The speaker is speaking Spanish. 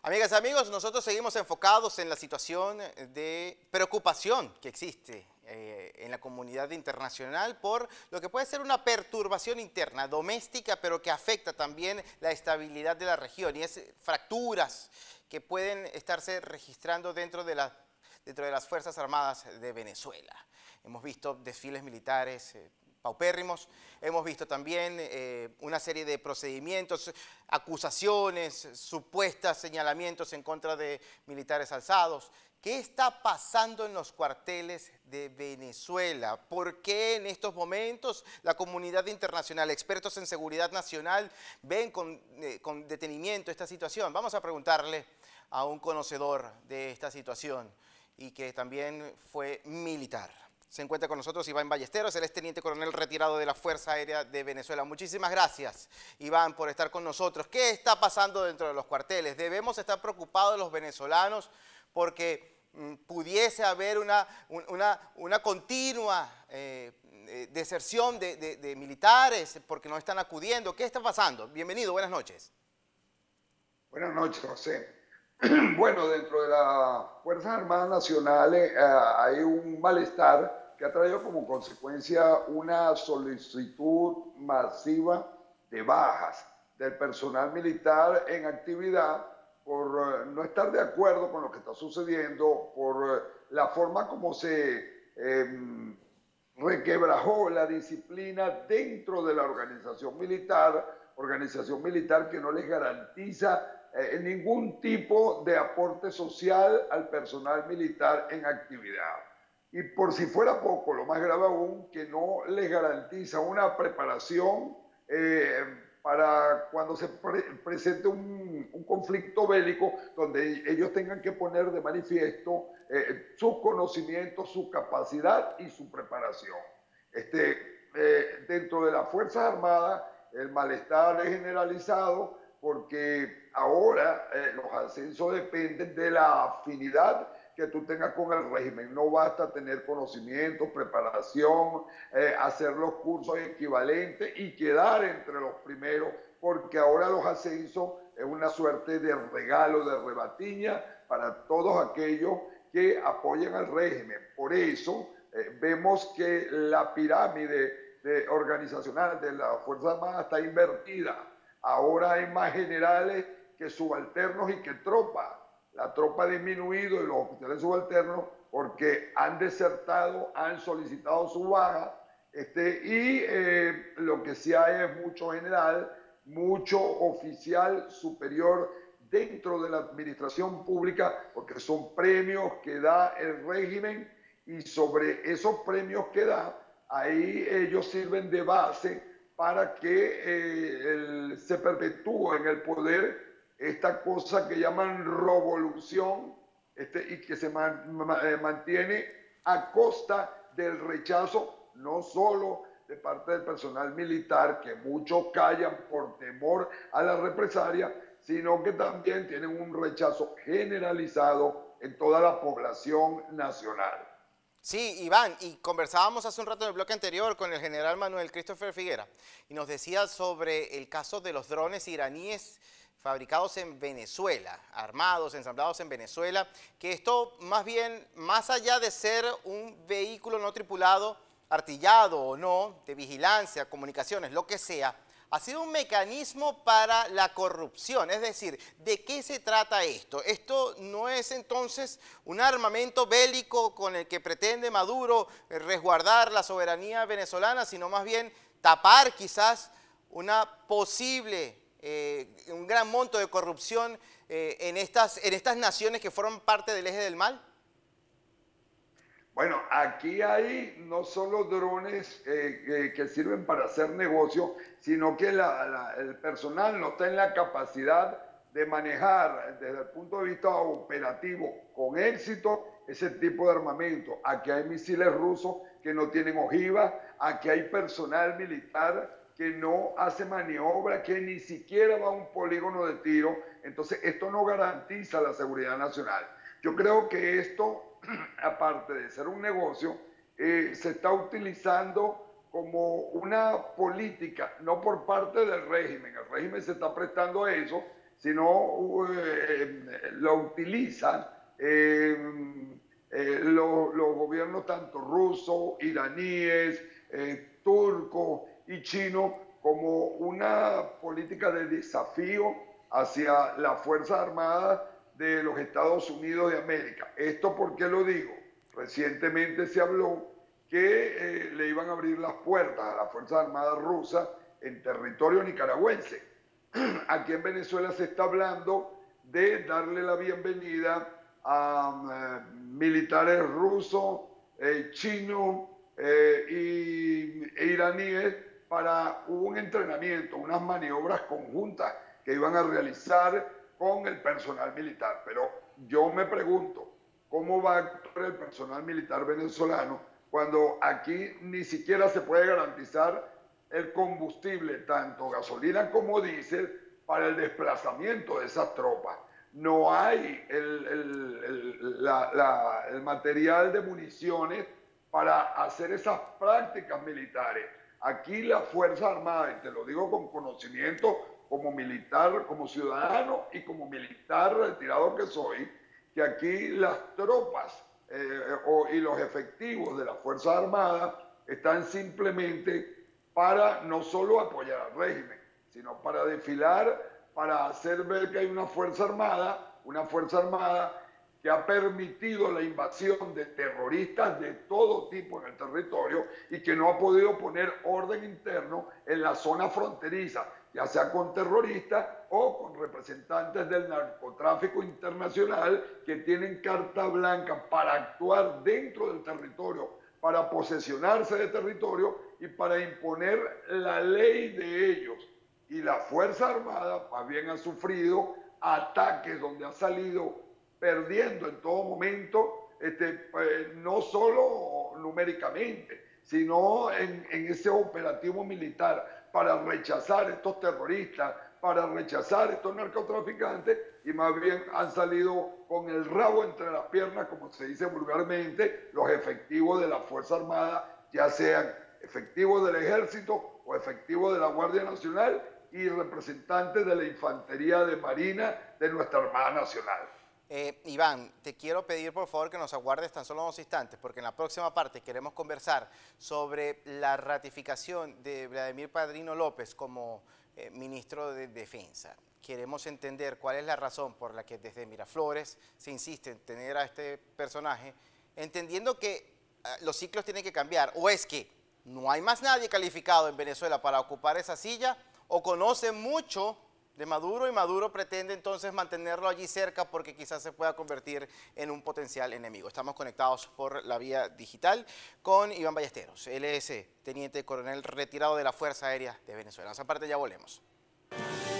Amigas y amigos, nosotros seguimos enfocados en la situación de preocupación que existe en la comunidad internacional por lo que puede ser una perturbación interna, doméstica, pero que afecta también la estabilidad de la región y es fracturas que pueden estarse registrando dentro de las Fuerzas Armadas de Venezuela. Hemos visto desfiles militares paupérrimos, hemos visto también una serie de procedimientos, acusaciones, supuestos señalamientos en contra de militares alzados. ¿Qué está pasando en los cuarteles de Venezuela? ¿Por qué en estos momentos la comunidad internacional, expertos en seguridad nacional, ven con detenimiento esta situación? Vamos a preguntarle a un conocedor de esta situación y que también fue militar. Se encuentra con nosotros Iván Ballesteros, él es teniente coronel retirado de la Fuerza Aérea de Venezuela. Muchísimas gracias, Iván, por estar con nosotros. ¿Qué está pasando dentro de los cuarteles? ¿Debemos estar preocupados los venezolanos porque pudiese haber una continua deserción de militares porque no están acudiendo? ¿Qué está pasando? Bienvenido, buenas noches. Buenas noches, José. Bueno, dentro de las Fuerzas Armadas Nacionales hay un malestar que ha traído como consecuencia una solicitud masiva de bajas del personal militar en actividad por no estar de acuerdo con lo que está sucediendo, por la forma como se requebrajó la disciplina dentro de la organización militar que no les garantiza ningún tipo de aporte social al personal militar en actividad. Y por si fuera poco, lo más grave aún, que no les garantiza una preparación para cuando se presente un conflicto bélico donde ellos tengan que poner de manifiesto sus conocimientos, su capacidad y su preparación. Dentro de las Fuerzas Armadas, el malestar es generalizado porque ahora los ascensos dependen de la afinidad que tú tengas con el régimen. No basta tener conocimiento, preparación, hacer los cursos equivalentes y quedar entre los primeros, porque ahora los ascensos es una suerte de regalo, de rebatiña para todos aquellos que apoyan al régimen. Por eso vemos que la pirámide organizacional de las Fuerzas Armadas está invertida. Ahora hay más generales que subalternos y que tropa. La tropa ha disminuido y los oficiales subalternos porque han desertado, han solicitado su baja, lo que sí hay es mucho general, mucho oficial superior dentro de la administración pública, porque son premios que da el régimen y sobre esos premios que da, ahí ellos sirven de base para que se perpetúe en el poder esta cosa que llaman revolución y que se mantiene a costa del rechazo no solo de parte del personal militar, que muchos callan por temor a la represalia, sino que también tienen un rechazo generalizado en toda la población nacional. Sí, Iván, y conversábamos hace un rato en el bloque anterior con el general Manuel Christopher Figuera y nos decía sobre el caso de los drones iraníes fabricados en Venezuela, armados, ensamblados en Venezuela, que esto más bien, más allá de ser un vehículo no tripulado, artillado o no, de vigilancia, comunicaciones, lo que sea, ha sido un mecanismo para la corrupción. Es decir, ¿de qué se trata esto? Esto no es entonces un armamento bélico con el que pretende Maduro resguardar la soberanía venezolana, sino más bien tapar quizás una posible, un gran monto de corrupción en estas naciones que forman parte del eje del mal. Bueno, aquí hay no solo drones que sirven para hacer negocio, sino que el personal no está en la capacidad de manejar desde el punto de vista operativo con éxito ese tipo de armamento. Aquí hay misiles rusos que no tienen ojiva, aquí hay personal militar que no hace maniobra, que ni siquiera va a un polígono de tiro. Entonces, esto no garantiza la seguridad nacional. Yo creo que esto, aparte de ser un negocio, se está utilizando como una política, no por parte del régimen. El régimen se está prestando a eso, sino lo utilizan los gobiernos tanto rusos, iraníes, turcos y chinos como una política de desafío hacia las Fuerzas Armadas de los Estados Unidos de América. ¿Esto por qué lo digo? Recientemente se habló que le iban a abrir las puertas a las Fuerzas Armadas rusas en territorio nicaragüense. Aquí en Venezuela se está hablando de darle la bienvenida a militares rusos, chinos e iraníes para un entrenamiento, unas maniobras conjuntas que iban a realizar con el personal militar. Pero yo me pregunto, ¿cómo va a actuar el personal militar venezolano cuando aquí ni siquiera se puede garantizar el combustible, tanto gasolina como diésel, para el desplazamiento de esas tropas? No hay el material de municiones para hacer esas prácticas militares. Aquí las Fuerzas Armadas, y te lo digo con conocimiento como militar, como ciudadano y como militar retirado que soy, que aquí las tropas y los efectivos de las Fuerzas Armadas están simplemente para no solo apoyar al régimen, sino para desfilar, para hacer ver que hay una Fuerza Armada que ha permitido la invasión de terroristas de todo tipo en el territorio y que no ha podido poner orden interno en la zona fronteriza, ya sea con terroristas o con representantes del narcotráfico internacional que tienen carta blanca para actuar dentro del territorio, para posesionarse de territorio y para imponer la ley de ellos. Y la Fuerza Armada más bien ha sufrido ataques donde ha salido perdiendo en todo momento, no solo numéricamente, sino en ese operativo militar para rechazar estos terroristas, para rechazar estos narcotraficantes, y más bien han salido con el rabo entre las piernas, como se dice vulgarmente, los efectivos de la Fuerza Armada, ya sean efectivos del Ejército o efectivos de la Guardia Nacional y representantes de la Infantería de Marina de nuestra Armada Nacional. Iván, te quiero pedir por favor que nos aguardes tan solo unos instantes, porque en la próxima parte queremos conversar sobre la ratificación de Vladimir Padrino López como ministro de Defensa. Queremos entender cuál es la razón por la que desde Miraflores se insiste en tener a este personaje, entendiendo que los ciclos tienen que cambiar. ¿O es que no hay más nadie calificado en Venezuela para ocupar esa silla, o conoce mucho de Maduro y Maduro pretende entonces mantenerlo allí cerca porque quizás se pueda convertir en un potencial enemigo? Estamos conectados por la vía digital con Iván Ballesteros. Él es teniente coronel retirado de la Fuerza Aérea de Venezuela. En esa parte ya volvemos.